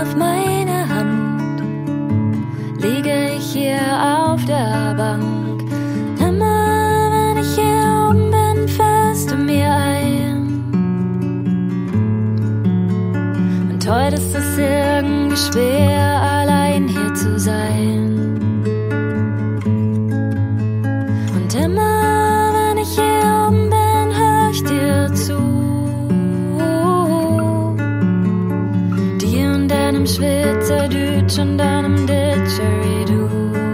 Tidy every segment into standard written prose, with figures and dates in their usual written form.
auf meine Hand, liege ich hier auf der Bank. Immer wenn ich hier oben bin, fällst du mir ein. Und heute ist es irgendwie schwer, allein hier zu sein. Und immer wenn ich hier oben bin, hör ich dir zu. Dir und deinem Schweizerdeutsch und deinem Didgeridoo.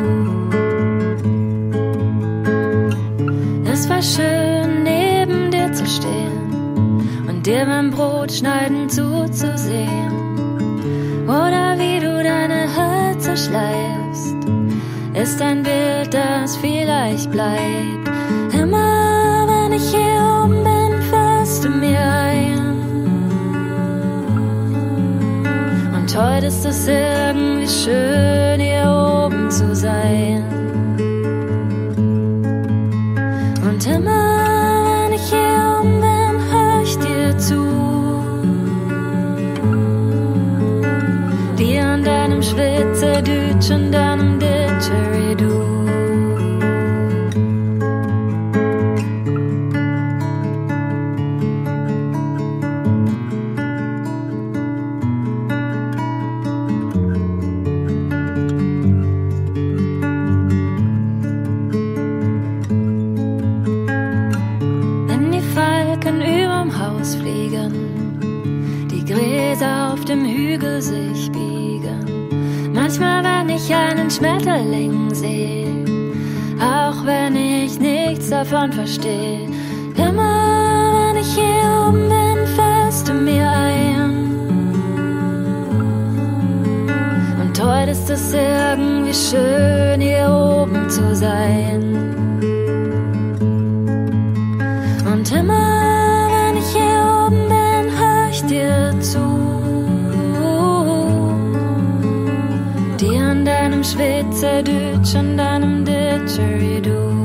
Es war schön, neben dir zu stehen und dir beim Brotschneiden zuzusehen. Oder wie du deine Hölzer schleifst, ist ein Bild, das vielleicht bleibt. Immer wenn ich hier oben bin, fällst du mir ein. Und heute ist es irgendwie schön, hier oben zu sein. Und immer wenn ich hier oben bin, hör ich dir zu. Dir an deinem Schweizerdeutsch und deinem Didgeridoo. Wenn die Falken überm Haus fliegen, die Gräser auf dem Hügel sich biegen. Manchmal, wenn ich einen Schmetterling sehe, auch wenn ich nichts davon verstehe. Immer wenn ich hier oben bin, fällst du mir ein. Und heute ist es irgendwie schön, hier oben zu sein. Und immer wenn ich hier oben bin, hör ich dir zu. Dir an deinem Schweizerdeutsch und deinem Didgeridoo.